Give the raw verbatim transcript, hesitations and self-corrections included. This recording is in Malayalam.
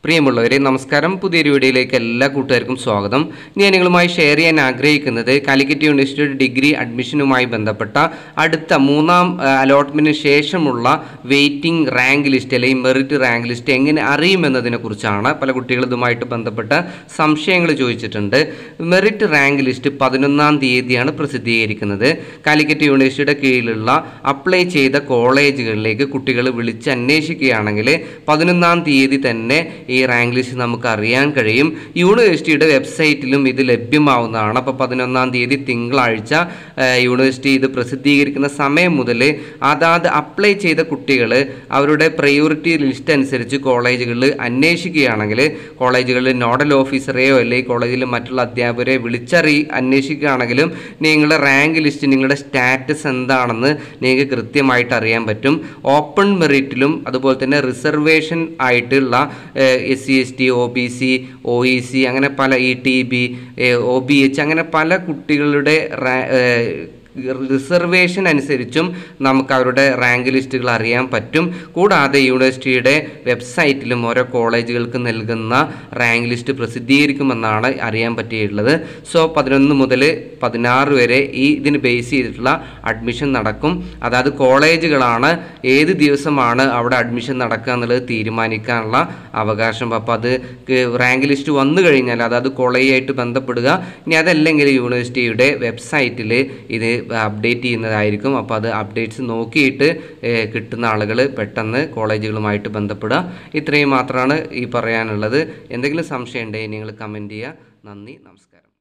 പ്രിയമുള്ളവരെ നമസ്കാരം. പുതിയൊരു വീഡിയോയിലേക്ക് എല്ലാ കൂട്ടുകാർക്കും സ്വാഗതം. ഞാൻ നിങ്ങളുമായി ഷെയർ ചെയ്യാൻ ആഗ്രഹിക്കുന്നത് കാലിക്കറ്റ് യൂണിവേഴ്സിറ്റിയുടെ ഡിഗ്രി അഡ്മിഷനുമായി ബന്ധപ്പെട്ട അടുത്ത മൂന്നാം അലോട്ട്മെന്റിന് ശേഷമുള്ള വെയിറ്റിംഗ് റാങ്ക് ലിസ്റ്റ് അല്ലെങ്കിൽ മെറിറ്റ് റാങ്ക് ലിസ്റ്റ് എങ്ങനെ അറിയുമെന്നതിനെ കുറിച്ചാണ്. പല കുട്ടികൾ ഇതുമായിട്ട് ബന്ധപ്പെട്ട സംശയങ്ങൾ ചോദിച്ചിട്ടുണ്ട്. മെറിറ്റ് റാങ്ക് ലിസ്റ്റ് പതിനൊന്നാം തീയതിയാണ് പ്രസിദ്ധീകരിക്കുന്നത്. കാലിക്കറ്റ് യൂണിവേഴ്സിറ്റിയുടെ കീഴിലുള്ള അപ്ലൈ ചെയ്ത കോളേജുകളിലേക്ക് കുട്ടികൾ വിളിച്ച് അന്വേഷിക്കുകയാണെങ്കിൽ പതിനൊന്നാം തീയതി തന്നെ ഈ റാങ്ക് ലിസ്റ്റ് നമുക്ക് അറിയാൻ കഴിയും. യൂണിവേഴ്സിറ്റിയുടെ വെബ്സൈറ്റിലും ഇത് ലഭ്യമാവുന്നതാണ്. അപ്പോൾ പതിനൊന്നാം തീയതി തിങ്കളാഴ്ച യൂണിവേഴ്സിറ്റി ഇത് പ്രസിദ്ധീകരിക്കുന്ന സമയം മുതൽ അതാത് അപ്ലൈ ചെയ്ത കുട്ടികൾ അവരുടെ പ്രയോറിറ്റി ലിസ്റ്റ് അനുസരിച്ച് കോളേജുകളിൽ അന്വേഷിക്കുകയാണെങ്കിൽ കോളേജുകളിൽ നോഡൽ ഓഫീസറെയോ അല്ലെങ്കിൽ കോളേജിൽ മറ്റുള്ള അധ്യാപകരെ വിളിച്ചറി അന്വേഷിക്കുകയാണെങ്കിലും നിങ്ങളുടെ റാങ്ക് ലിസ്റ്റ് നിങ്ങളുടെ സ്റ്റാറ്റസ് എന്താണെന്ന് നിങ്ങൾക്ക് കൃത്യമായിട്ട് അറിയാൻ പറ്റും. ഓപ്പൺ മെറിറ്റിലും അതുപോലെ തന്നെ റിസർവേഷൻ ആയിട്ടുള്ള S C S T O B C O E C അങ്ങനെ പല E T B O B H അങ്ങനെ പല കുട്ടികളുടെ റിസർവേഷൻ അനുസരിച്ചും നമുക്ക് അവരുടെ റാങ്ക് ലിസ്റ്റുകൾ അറിയാൻ പറ്റും. കൂടാതെ യൂണിവേഴ്സിറ്റിയുടെ വെബ്സൈറ്റിലും ഓരോ കോളേജുകൾക്ക് നൽകുന്ന റാങ്ക് ലിസ്റ്റ് പ്രസിദ്ധീകരിക്കുമെന്നാണ് അറിയാൻ പറ്റിയിട്ടുള്ളത്. സോ പതിനൊന്ന് മുതൽ പതിനാറ് വരെ ഈ ഇതിന് ബേസ് ചെയ്തിട്ടുള്ള അഡ്മിഷൻ നടക്കും. അതായത് കോളേജുകളാണ് ഏത് ദിവസമാണ് അവിടെ അഡ്മിഷൻ നടക്കുക എന്നുള്ളത് തീരുമാനിക്കാനുള്ള അവകാശം. അപ്പോൾ അത് റാങ്ക് ലിസ്റ്റ് വന്നു കഴിഞ്ഞാൽ അതായത് കോളേജായിട്ട് ബന്ധപ്പെടുക. ഇനി അതല്ലെങ്കിൽ യൂണിവേഴ്സിറ്റിയുടെ വെബ്സൈറ്റിൽ ഇത് അപ്ഡേറ്റ് ചെയ്യുന്നതായിരിക്കും. അപ്പോൾ അത് അപ്ഡേറ്റ്സ് നോക്കിയിട്ട് കിട്ടുന്ന ആളുകൾ പെട്ടെന്ന് കോളേജുകളുമായിട്ട് ബന്ധപ്പെടുക. ഇത്രയും മാത്രമാണ് ഈ പറയാനുള്ളത്. എന്തെങ്കിലും സംശയം ഉണ്ടെങ്കിൽ നിങ്ങൾ കമൻറ്റ് ചെയ്യുക. നന്ദി, നമസ്കാരം.